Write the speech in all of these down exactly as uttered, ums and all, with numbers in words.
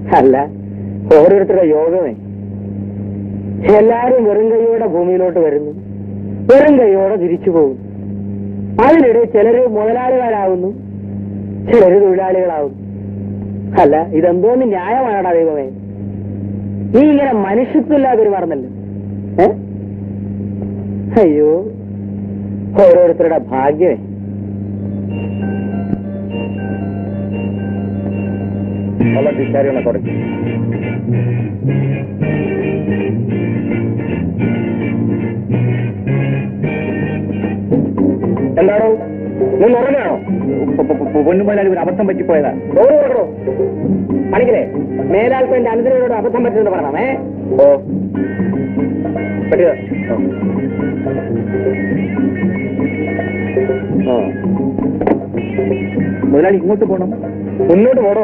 അല്ല, ഓരോരുത്തരുടെ യോഗമേ. എല്ലാരും വെറും കൈയോടെ ഭൂമിയിലോട്ട് വരുന്നു, വെറും കൈയോടെ തിരിച്ചു പോകുന്നു. അതിനിടെ ചിലര് മുതലാളിമാരാകുന്നു, ചിലര് തൊഴിലാളികളാകുന്നു. അല്ല, ഇതെന്തോന്ന് ന്യായമാണടാ ദൈവമേ? നീ ഇങ്ങനെ മനുഷ്യത്വമില്ലാതെ പെരുമാറുന്നല്ലോ. ഏ അയ്യോ, ഓരോരുത്തരുടെ ഭാഗ്യമേ. ിക്കാരികളെ തുടങ്ങി എന്താണോ നീ ഉറങ്ങാണോ? പൊന്നുമോലാൽ ഒരു അബദ്ധം പറ്റിപ്പോയതാ. ഡോറ് കൊടുക്കണോ? പണിക്കലേ, മേലാൽക്ക് എന്റെ അനുദിനോട് അബദ്ധം പറ്റുമെന്ന് പറയണമേ. ഓ പറ്റിയ മുതലാളി ഇങ്ങോട്ട് പോണം. മുന്നോട്ട് പോടോ.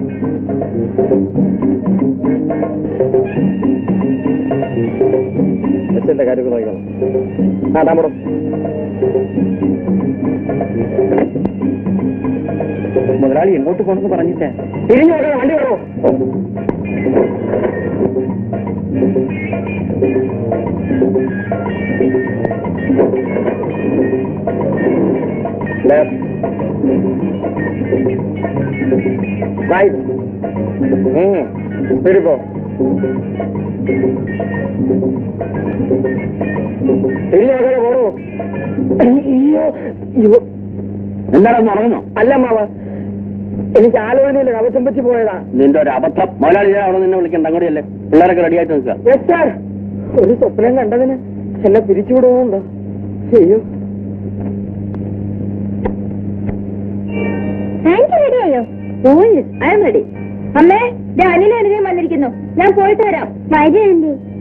എന്റെ കാര്യങ്ങൾ നോക്കണം. ആ താമ്പടോ. മുതലാളി എങ്ങോട്ട് പോണെന്ന് പറഞ്ഞിട്ടേ തിരിഞ്ഞു നോക്കണം. വണ്ടി വേണോ? റൈറ്റ്. ശരിപ്പോ തിരിഞ്ഞു നോക്കാതെ പോണോ? എന്താണെന്ന് അറിയുന്നോ? അല്ല മാവ, എനിക്ക് ആലോചനയില്ല, അബദ്ധം പറ്റി പോയതാ. നിന്റെ ഒരു അബദ്ധം. മുതലാളി അവിടെ നിന്നെ വിളിക്കണ്ട, അങ്ങോട്ടല്ലേ പിള്ളേരൊക്കെ റെഡി ആയിട്ട് നിൽക്കുക. ഒരു സ്വപ്നം കണ്ടതിന് എന്നെ പിരിച്ചുവിടുന്നുണ്ടോ? അയ്യോ, റെഡിയായോ? I'm ready. അമ്മേ, അനിലും അനുജയും വന്നിരിക്കുന്നു. ഞാൻ പോയിട്ട് വരാം. വൈകി